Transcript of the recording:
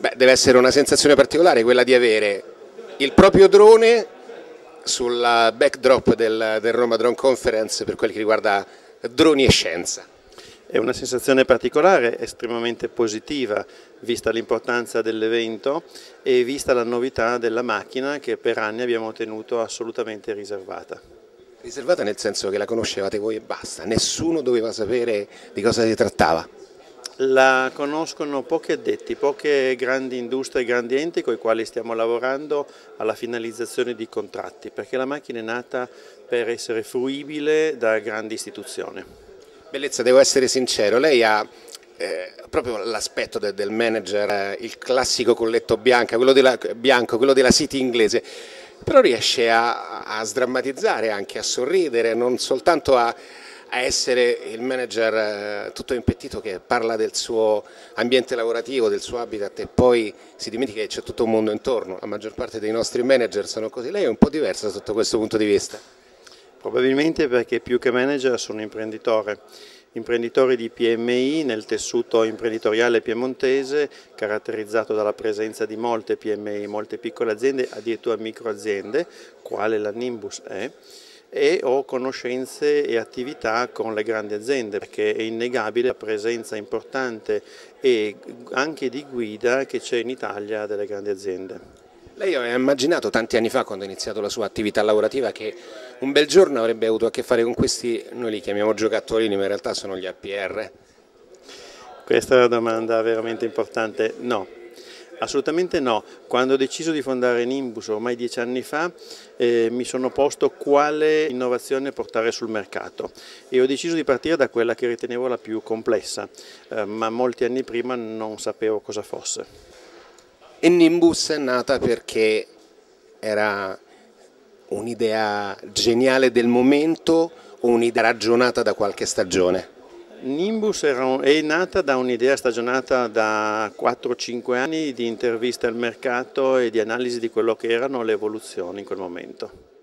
Beh, deve essere una sensazione particolare quella di avere il proprio drone sul backdrop del Roma Drone Conference per quel che riguarda droni e scienza. È una sensazione particolare, estremamente positiva, vista l'importanza dell'evento e vista la novità della macchina che per anni abbiamo tenuto assolutamente riservata. Riservata nel senso che la conoscevate voi e basta, nessuno doveva sapere di cosa si trattava. La conoscono pochi addetti, poche grandi industrie, grandi enti con i quali stiamo lavorando alla finalizzazione di contratti, perché la macchina è nata per essere fruibile da grandi istituzioni. Bellezza, devo essere sincero, lei ha proprio l'aspetto del manager, il classico colletto bianco, quello della City inglese, però riesce a sdrammatizzare, anche a sorridere, non soltanto a essere il manager tutto impettito che parla del suo ambiente lavorativo, del suo habitat e poi si dimentica che c'è tutto un mondo intorno. La maggior parte dei nostri manager sono così, lei è un po' diversa sotto questo punto di vista. Probabilmente perché più che manager sono imprenditore di PMI nel tessuto imprenditoriale piemontese, caratterizzato dalla presenza di molte PMI, molte piccole aziende, addirittura microaziende, quale la Nimbus è, e ho conoscenze e attività con le grandi aziende, perché è innegabile la presenza importante e anche di guida che c'è in Italia delle grandi aziende. Lei aveva immaginato tanti anni fa, quando ha iniziato la sua attività lavorativa, che un bel giorno avrebbe avuto a che fare con questi, noi li chiamiamo giocattolini, ma in realtà sono gli APR? Questa è una domanda veramente importante. No, assolutamente no. Quando ho deciso di fondare Nimbus ormai 10 anni fa mi sono posto quale innovazione portare sul mercato e ho deciso di partire da quella che ritenevo la più complessa, ma molti anni prima non sapevo cosa fosse. E Nimbus è nata perché era un'idea geniale del momento o un'idea ragionata da qualche stagione? Nimbus è nata da un'idea stagionata da 4-5 anni di interviste al mercato e di analisi di quello che erano le evoluzioni in quel momento.